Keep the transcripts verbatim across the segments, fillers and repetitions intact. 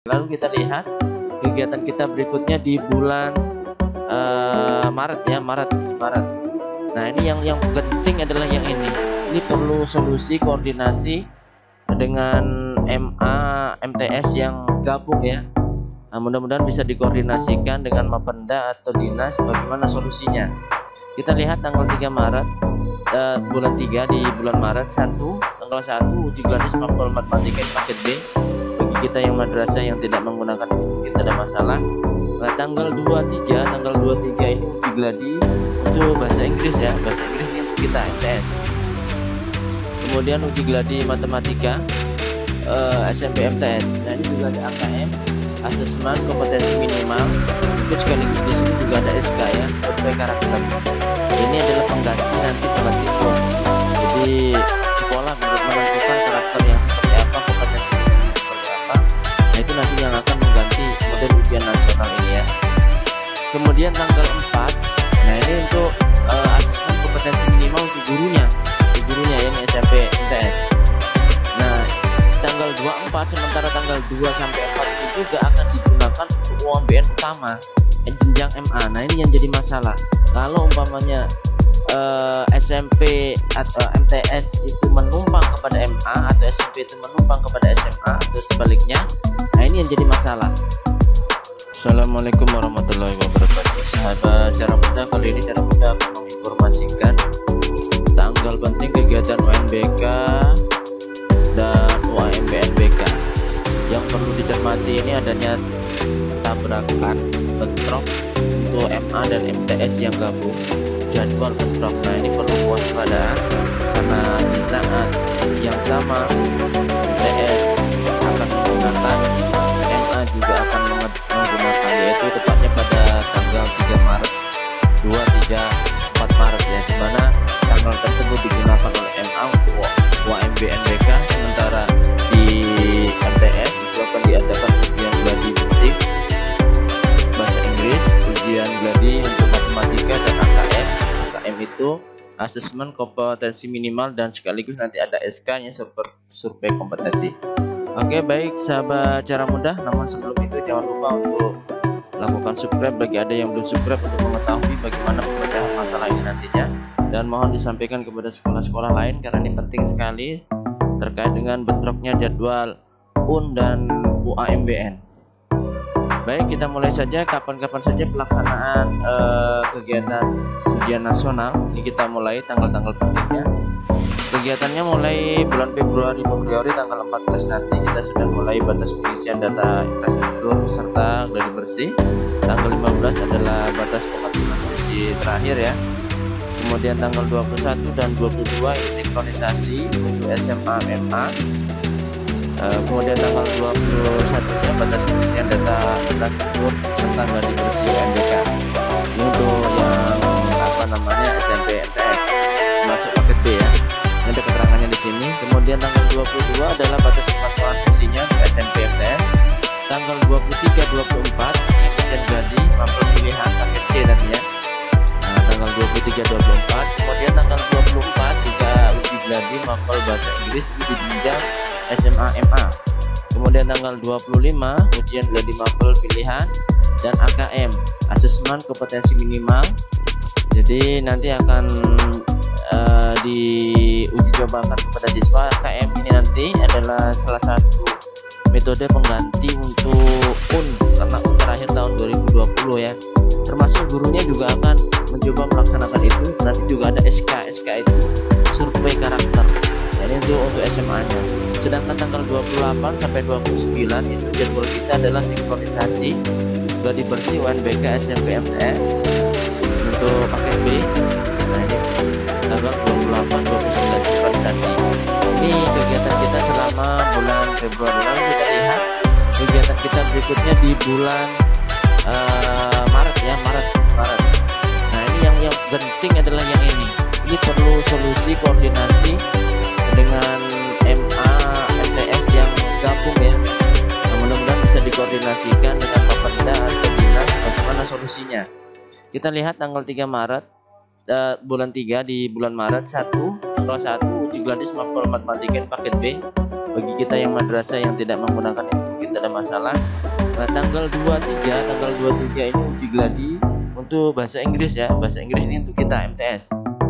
Lalu kita lihat kegiatan kita berikutnya di bulan uh, Maret ya, Maret, Maret. Nah ini yang yang penting adalah yang ini. Ini perlu solusi koordinasi dengan M A M T S yang gabung ya. Nah, mudah-mudahan bisa dikoordinasikan dengan Mapenda atau dinas bagaimana solusinya. Kita lihat tanggal tiga Maret, uh, bulan tiga di bulan Maret satu, tanggal satu uji gladi mapel matematika paket B. Bagi kita yang madrasah yang tidak menggunakan ini mungkin tidak masalah. Nah, tanggal dua puluh tiga, tanggal dua puluh tiga ini uji gladi untuk bahasa Inggris ya, bahasa Inggris ini untuk kita M T S. Kemudian uji gladi matematika uh, S M P M T S. Nah, ini juga ada A K M, asesmen kompetensi minimal. Itu sekaligus di sini juga ada S K ya, survei karakter. Ini adalah pengganti nanti pengganti form. Jadi sekolah menentukan karakter yang seperti apa, kompetensi minimal seperti apa. Nah, itu nanti yang akan mengganti model ujian nasional ini ya. Kemudian tanggal empat, nah ini untuk uh, asesmen kompetensi minimal untuk gurunya, untuk gurunya yang S M P M T S. Nah, tanggal dua puluh empat sementara tanggal dua sampai empat itu juga akan digunakan untuk U M B N utama jenjang M A. Nah, ini yang jadi masalah. Kalau umpamanya uh, S M P atau M T S itu menumpang kepada M A atau S M P itu menumpang kepada S M A atau sebaliknya, nah ini yang jadi masalah. Assalamualaikum warahmatullahi wabarakatuh. Sahabat Cara Mudah, kali ini Cara Mudah akan menginformasikan tanggal penting kegiatan U N B K dan U A M B N B K. Yang perlu dicermati ini adanya tabrakan bentrok untuk M A dan M T S yang gabung, jadwal bentrok. Nah, ini perlu waspadaan karena di saat yang sama M T S akan menggunakan, M A juga akan menggunakan, yaitu tepatnya pada tanggal tiga Maret, dua, tiga, empat Maret ya, dimana tanggal tersebut digunakan oleh M A untuk U A M B N B K, sementara di M T S itu akan diadakan ujian gladi bersih bahasa Inggris, ujian gladi untuk matematika dan A K M. A K M itu asesmen kompetensi minimal dan sekaligus nanti ada S K nya survei kompetensi. Oke, baik sahabat Cara Mudah, namun sebelum itu jangan lupa untuk lakukan subscribe bagi ada yang belum subscribe untuk mengetahui bagaimana pemecahan masalah ini nantinya, dan mohon disampaikan kepada sekolah-sekolah lain karena ini penting sekali terkait dengan bentroknya jadwal U N dan U A M B N. Baik, kita mulai saja. Kapan-kapan saja pelaksanaan eh, kegiatan ujian nasional ini kita mulai tanggal-tanggal pentingnya. Kegiatannya mulai bulan Februari Februari tanggal empat belas nanti kita sudah mulai batas pengisian data infrastruktur serta gladi bersih. Tanggal lima belas adalah batas pematikan sesi terakhir ya. Kemudian tanggal dua puluh satu dan dua puluh dua ini sinkronisasi untuk S M A M A. Uh, kemudian tanggal dua puluh satu nya batas pengisian data infrastruktur serta gladi bersih U N B K. Ini untuk yang apa namanya S M P M T S masuk paket B ya. Ini ada keterangannya di sini. Kemudian tanggal dua puluh dua adalah batas pemantauan sesinya untuk S M P M T S. Tanggal dua puluh tiga dua puluh empat ujian gladi mapel pilihan paket C nantinya. Nah, tanggal dua puluh tiga dua puluh empat. Kemudian tanggal dua puluh empat juga uji gladi mapel bahasa Inggris di jenjang S M A M A. Kemudian tanggal dua puluh lima ujian gladi mapel pilihan dan A K M asesmen kompetensi minimal. Jadi nanti akan uh, diuji cobakan kepada siswa. A K M ini nanti adalah salah satu metode pengganti untuk U N karena U N terakhir tahun dua ribu dua puluh ya. Termasuk gurunya juga akan mencoba melaksanakan itu. Nanti juga ada S K. S K itu survei karakter. Jadi untuk untuk S M A-nya. Sedangkan tanggal dua puluh delapan sampai dua puluh sembilan itu jadwal kita adalah sinkronisasi gladi bersih U N B K S M P M T S untuk paket B. Nah, ini tanggal dua puluh delapan dua puluh sembilan sinkronisasi. Ini kegiatan kita selama bulan Februari. Lalu kita lihat kegiatan kita berikutnya di bulan uh, Maret ya, Maret, Maret. Nah, ini yang yang penting adalah yang ini. Ini perlu solusi koordinasi dengan M A M T S yang gabung ya. Nah, mudah-mudahan bisa dikoordinasikan dengan Mapenda atau dinas bagaimana solusinya. Kita lihat tanggal tiga Maret, uh, bulan tiga di bulan Maret satu, tanggal satu uji gladi mapel matematika paket B. Bagi kita yang madrasah yang tidak menggunakan ini mungkin tidak ada masalah. Nah, tanggal dua puluh tiga tanggal dua puluh tiga ini uji gladi untuk bahasa Inggris ya. Bahasa Inggris ini untuk kita M T S.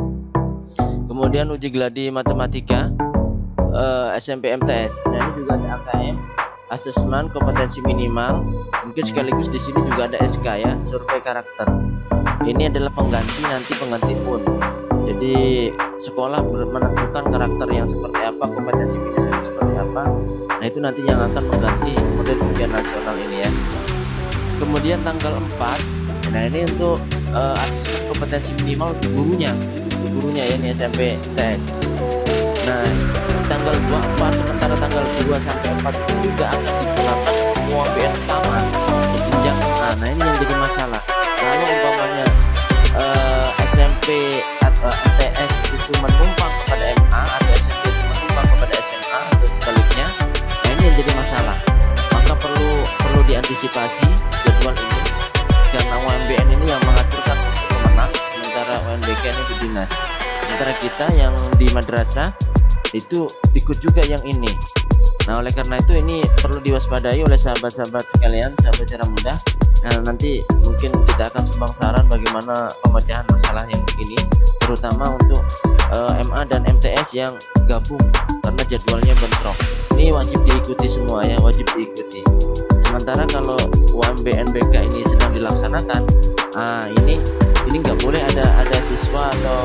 Kemudian uji gladi matematika uh, S M P M T S. Nah, ini juga ada A K M, asesmen kompetensi minimal. Mungkin sekaligus di sini juga ada S K ya, survei karakter. Ini adalah pengganti, nanti pengganti pun. Jadi sekolah menentukan karakter yang seperti apa, kompetensi minimalnya seperti apa. Nah, itu nanti yang akan mengganti model ujian nasional ini ya. Kemudian tanggal empat, nah ini untuk uh, asesmen kompetensi minimal gurunya, gurunya ya, ini S M P T S. Nah, tanggal dua puluh empat, sementara tanggal dua sampai empat juga akan digunakan U A M B N utama untuk jenjang. Nah, nah ini yang jadi masalah. Kalau umpamanya uh, S M P atau M T S itu menumpang kepada M A, atau S M P itu menumpang kepada S M A atau sebaliknya, nah ini yang jadi masalah. Maka perlu perlu diantisipasi jadwal ini, karena U A M B N ini yang mengaturkan untuk pemenang, sementara U N B K ini di dinas. Sementara kita yang di madrasah itu ikut juga yang ini. Nah, oleh karena itu ini perlu diwaspadai oleh sahabat-sahabat sekalian, sahabat Cara Mudah. Nah, nanti mungkin kita akan sumbang saran bagaimana pemecahan masalah yang begini, terutama untuk uh, M A dan M T S yang gabung, karena jadwalnya bentrok. Ini wajib diikuti semua ya, wajib diikuti. Sementara kalau U A M B N B K ini sedang dilaksanakan, ah ini ini nggak boleh ada ada siswa atau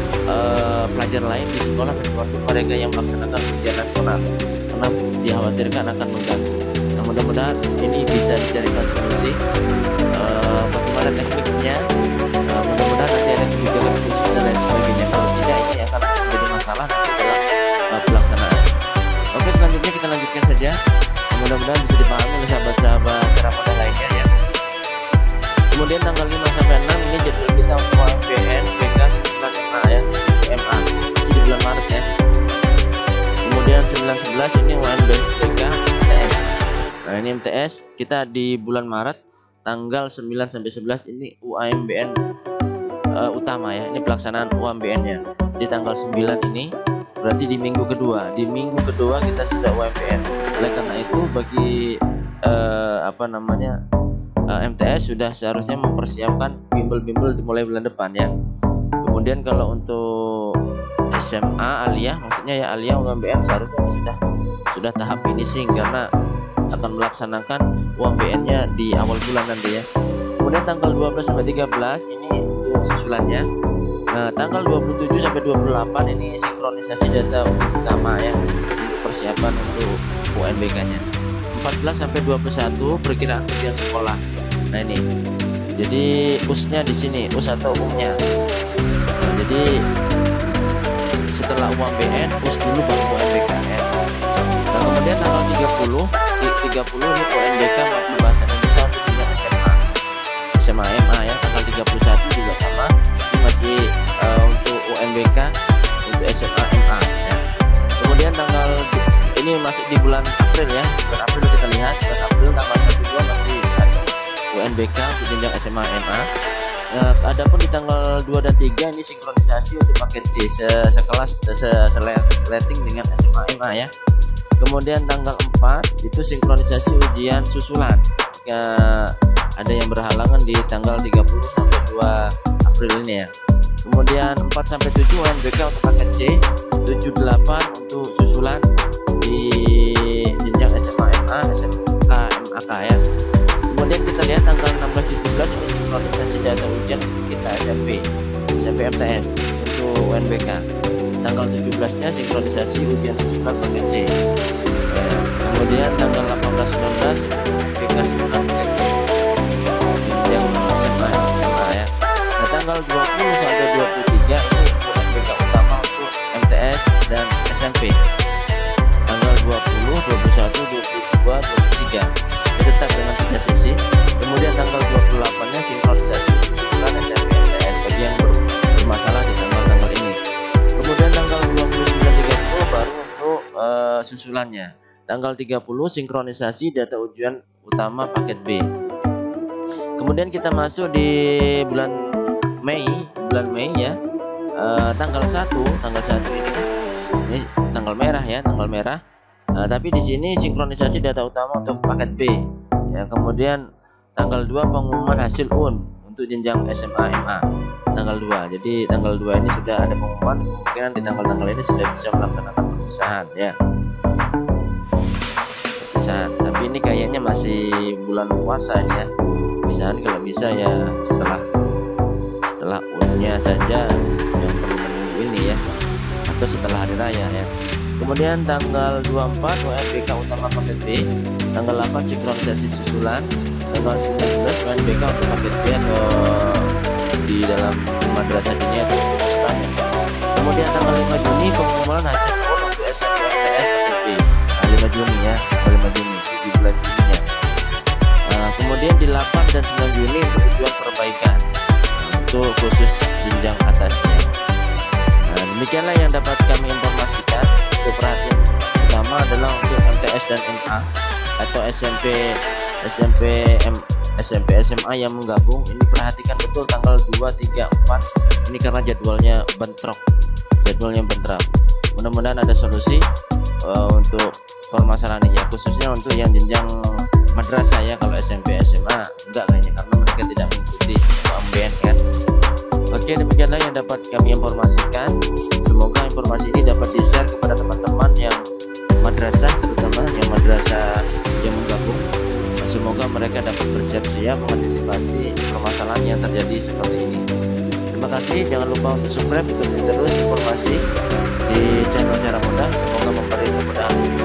uh, pelajar lain di sekolah kecuali mereka yang melaksanakan ujian nasional, karena dikhawatirkan akan mengganggu. Nah, mudah-mudahan ini bisa dicarikan solusi uh, bagaimana tekniknya. Uh, mudah-mudahan nanti ada kebijakan khusus dan lain sebagainya. Kalau tidak, ini akan menjadi masalah nanti dalam uh, pelaksanaan. Oke, selanjutnya kita lanjutkan saja. Nah, mudah-mudahan bisa dipahami oleh sahabat-sahabat Cara Mudah lainnya ya. Kemudian tanggal lima sampai enam ini jadwal kita untuk U A M B N B K sebulan M A ya, M A masih di bulan Maret ya. Kemudian sembilan sebelas ini U A M B K M T S. Nah, ini M T S kita di bulan Maret tanggal sembilan sampai sebelas ini U A M B N uh, utama ya. Ini pelaksanaan U A M B N-nya di tanggal sembilan ini, berarti di minggu kedua. Di minggu kedua kita sudah U A M B N. Oleh karena itu bagi uh, apa namanya uh, M T S sudah seharusnya mempersiapkan bimbel-bimbel dimulai bulan depan ya. Kemudian kalau untuk S M A aliyah, maksudnya ya aliyah U A M B N seharusnya sudah sudah tahap finishing, karena akan melaksanakan U A M B N-nya di awal bulan nanti ya. Kemudian tanggal dua belas sampai tiga belas ini untuk susulannya. Nah, tanggal dua puluh tujuh sampai dua puluh delapan ini sinkronisasi data ujian utama ya, untuk persiapan untuk U N B K-nya. empat belas sampai dua puluh satu perkiraan ujian sekolah. Nah, ini. Jadi U S-nya di sini, U S atau umumnya. Nah, jadi setelah U A M B N, U S dulu baru U N B K ya. Nah, kemudian tanggal tiga puluh tiga puluh ini U N B K maupun bahasa Indonesia untuk jenjang S M A. S M A M A ya, tanggal tiga puluh satu juga sama. Ini masih uh, untuk U N B K untuk S M A M A ya. Kemudian tanggal ini masih di bulan April ya. Bulan April kita lihat, bulan April tanggal satu dua masih ada U N B K untuk jenjang S M A M A. Nah, adapun di tanggal dua dan tiga ini sinkronisasi untuk paket C se sekelas seleting dengan S M A M A ya. Kemudian tanggal empat itu sinkronisasi ujian susulan. Ya, ada yang berhalangan di tanggal tiga puluh sampai dua April ini ya. Kemudian empat sampai tujuh U N B K untuk paket C, tujuh delapan untuk susulan di jenjang S M A M A, S M K M A K ya. Kemudian kita lihat tanggal enam belas tujuh belas ini sinkronisasi data ujian kita S M P, S M P M T S untuk U N B K. Tanggal tujuh belas-nya sinkronisasi ujian susulan paket C. Ya. Kemudian tanggal delapan belas sembilan belas itu U N B K susulan paket C. Jenjang S M A M A ya. Nah, tanggal dua puluh sampai dua puluh tiga ini U N B K utama untuk M T S dan S M P. Tanggal dua puluh, dua puluh satu, dua puluh dua, dua puluh tiga tetap dengan tiga sesi. Kemudian tanggal dua puluh delapan-nya sinkronisasi susulan S M P M T S bagi yang bermasalah di tanggal-tanggal ini. Kemudian tanggal dua puluh sembilan tiga puluh baru untuk uh, susulannya. Tanggal tiga puluh sinkronisasi data ujian utama paket B. Kemudian kita masuk di bulan Mei, bulan Mei ya. Uh, tanggal satu, tanggal satu ini ini tanggal merah ya, tanggal merah. Nah, tapi di sini sinkronisasi data utama untuk paket B. Ya, kemudian tanggal dua pengumuman hasil U N untuk jenjang S M A M A. Tanggal dua. Jadi tanggal dua ini sudah ada pengumuman, kemungkinan di tanggal-tanggal ini sudah bisa melaksanakan perpisahan ya. Perpisahan. Tapi ini kayaknya masih bulan puasa ini ya. Perpisahan kalau bisa ya setelah setelah U N-nya saja yang perlu menunggu ini ya, atau setelah hari raya ya. Kemudian tanggal dua puluh empat U N B K utama paket B, tanggal delapan sinkronisasi susulan, tanggal sembilan belas U N B K untuk paket B atau di dalam madrasah ini atau ustaznya. Kemudian tanggal lima Juni pengumuman hasil U N untuk S M P M T S paket B. Nah, lima Juni ya, tanggal lima Juni di bulan Juninya. Nah, kemudian di delapan dan sembilan Juni untuk tujuan perbaikan untuk khusus jenjang atasnya. Nah, demikianlah yang dapat kami informasikan. Untuk perhatian utama adalah untuk M T S dan M A atau S M P S M P M S M P S M A yang menggabung. Ini perhatikan betul tanggal dua, tiga, empat ini karena jadwalnya bentrok jadwalnya bentrok. Mudah-mudahan ada solusi uh, untuk permasalahan ini ya, khususnya untuk yang jenjang madrasah ya. Kalau S M P S M A enggak kayaknya, karena mereka tidak mengikuti U M B N kan. Oke, demikianlah yang dapat kami informasikan. Semoga informasi ini dapat di-share kepada teman-teman yang madrasah, terutama yang madrasah yang menggabung. Semoga mereka dapat bersiap-siap mengantisipasi permasalahan yang terjadi seperti ini. Terima kasih, jangan lupa untuk subscribe, ikuti terus informasi di channel Cara Mudah. Semoga memberi kemudahan